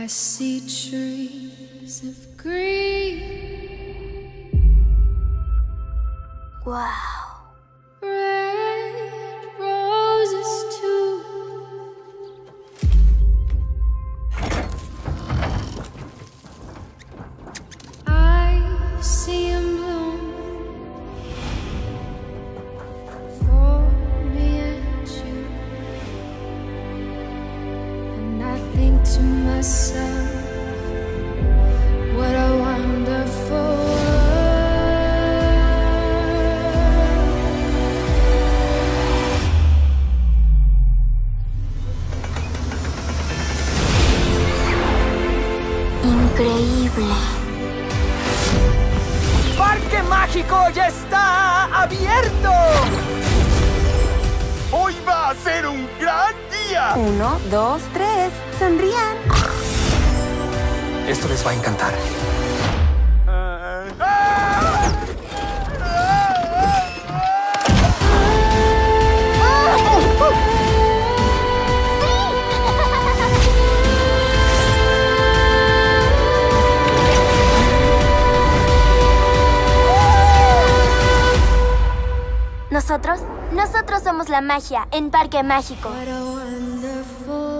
I see trees of green. Wow. Red roses too. I see 'em bloom for me and you. And I think to myself, what a wonderful world. Increíble. ¡Parque Mágico ya está abierto! ¡Hoy va a ser un gran día! 1, 2, 3. Sonrían. Esto les va a encantar. Nosotros somos la magia en Parque Mágico. What a wonderful